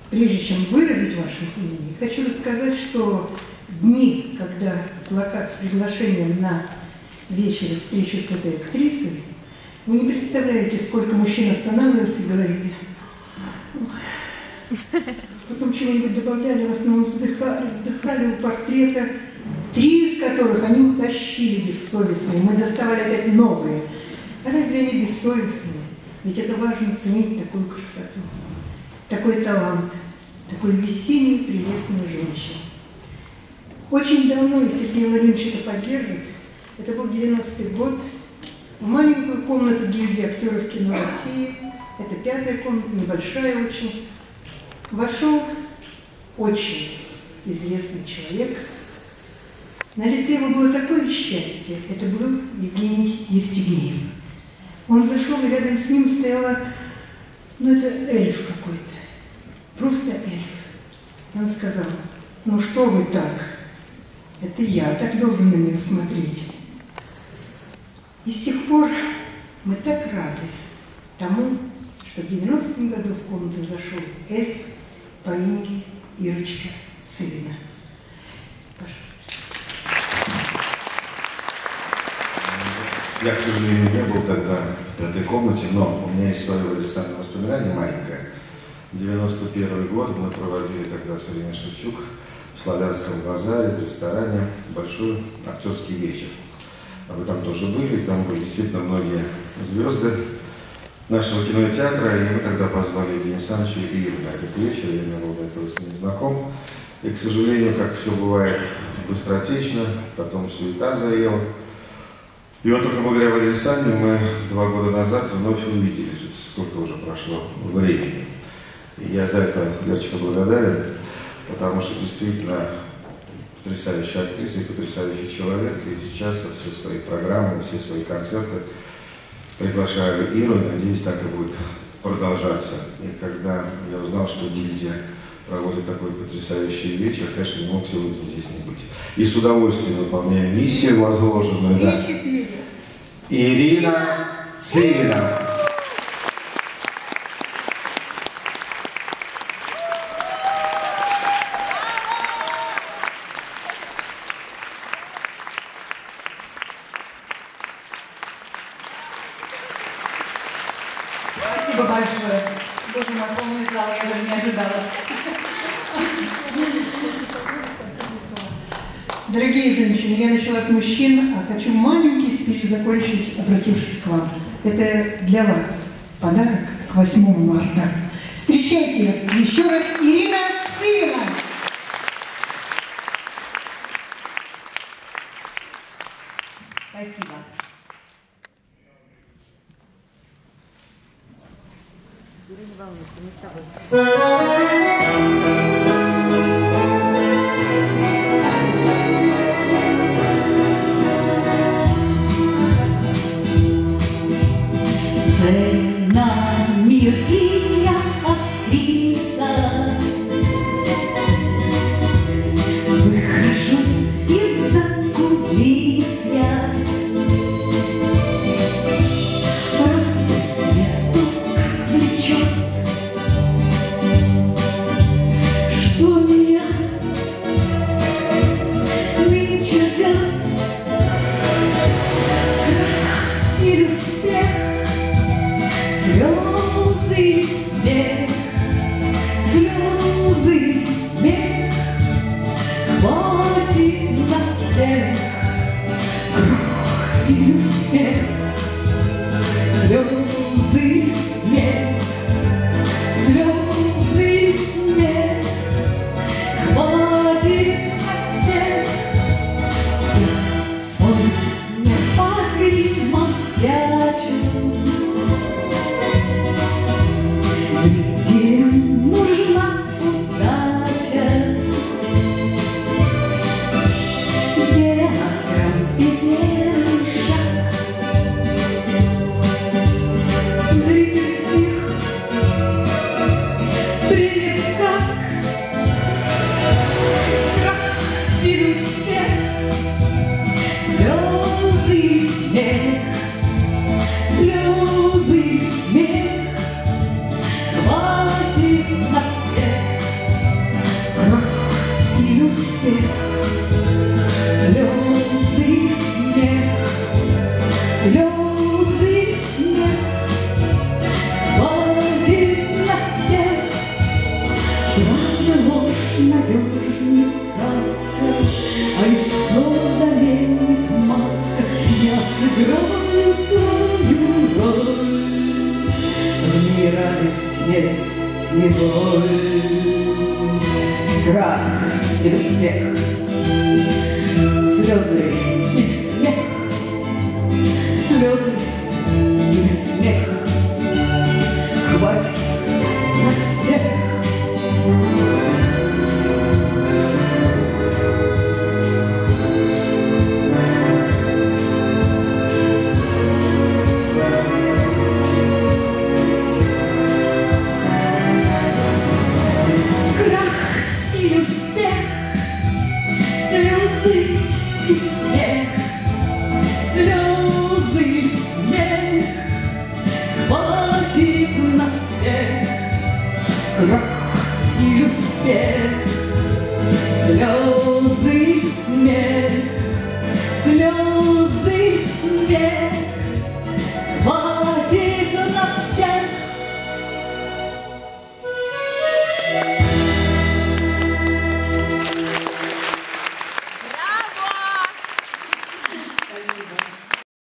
прежде чем выразить ваше мнение, хочу рассказать, что дни, когда плакат с приглашением на вечер и встречу с этой актрисой, вы не представляете, сколько мужчин останавливался и говорили. Потом чего-нибудь добавляли, в основном вздыхали у портрета, 3 из которых они утащили бессовестные. Мы доставали опять новые. А разве они бессовестные? Ведь это важно ценить такую красоту, такой талант, такую весеннюю прелестную женщину. Очень давно, и Сергей Владимирович это поддержит, это был 90-й год, в маленькую комнату гильдии актеров кино России, это 5-я комната, небольшая очень, вошел очень известный человек. На лице его было такое счастье, это был Евгений Евстигнеев. Он зашел, и рядом с ним стояла, ну это эльф какой-то, просто эльф. Он сказал: ну что вы так, это я так должен на него смотреть. И с тех пор мы так рады тому, что в 90-м году в комнату зашел эльф по имени Ирочка Цивина. Пожалуйста. Я, к сожалению, не был тогда в этой комнате, но у меня есть свое Александровое воспоминание маленькое. 91 год мы проводили тогда с Ириной Шевчук в Славянском базаре, в ресторане, большой актерский вечер. Вы там тоже были, и там были действительно многие звезды нашего кинотеатра, и мы тогда позвали Евгения Александровича и Иру на этот вечер, я не был до этого с ними знаком. И, к сожалению, как все бывает быстротечно, потом суета заела. И вот только благодаря Валерию Александровне мы 2 года назад вновь увиделись, сколько уже прошло времени. И я за это, Верочка, благодарен, потому что действительно потрясающая актриса и потрясающий человек. И сейчас вот все свои программы, все свои концерты приглашаю Иру, и надеюсь, так и будет продолжаться. И когда я узнал, что гильдия проводит такой потрясающий вечер, конечно, не мог сегодня здесь не быть. И с удовольствием выполняю миссию возложенную. Да. Ирина Цивина. Спасибо большое. Боже мой, полный зал, я даже не ожидала. Дорогие женщины, я начала с мужчин, а хочу маленький спич закончить, обратившись к вам. Это для вас подарок к 8 марта. Встречайте еще раз Ирина Цивина. Спасибо. Не волнуйся, мы с тобой. Сцена, мир и я, актриса. Выхожу из-за кулисья. Руку свету влечет. фестиваль. Крах и успех, слезы и смех, слезы